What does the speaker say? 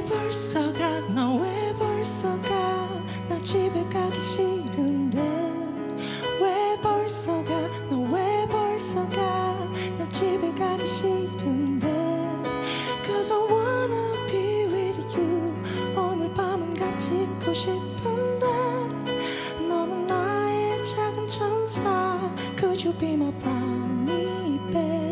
벌써 가? 너 왜 벌써 가? 나 집에 가기 싫은데 왜 벌써 가? 너 왜 벌써 가? 나 집에 가기 싫은데 Cause I wanna be with you 오늘 밤은 같이 있고 싶은데 너는 나의 작은 천사 Could you be my brownie babe